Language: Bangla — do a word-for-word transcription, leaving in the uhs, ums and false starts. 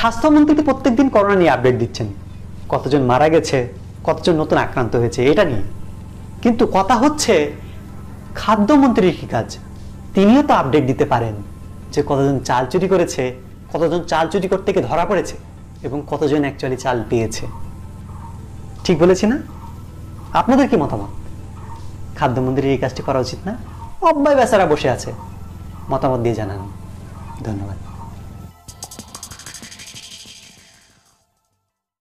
স্বাস্থ্যমন্ত্রী তো প্রত্যেকদিন করোনা নিয়ে আপডেট দিচ্ছেন, কতজন মারা গেছে, কতজন নতুন আক্রান্ত হয়েছে এটা নিয়ে। কিন্তু কথা হচ্ছে খাদ্যমন্ত্রীর কি কাজ? তিনিও তো আপডেট দিতে পারেন যে কতজন চাল চুরি করেছে, কতজন চাল চুরি করতে গিয়ে ধরা পড়েছে এবং কতজন অ্যাকচুয়ালি চাল পেয়েছে। ঠিক বলেছি না? আপনাদের কি মতামত? খাদ্যমন্ত্রীর এই কাজটি করা উচিত না? অব্যয় বেচারা বসে আছে, মতামত দিয়ে জানান। ধন্যবাদ।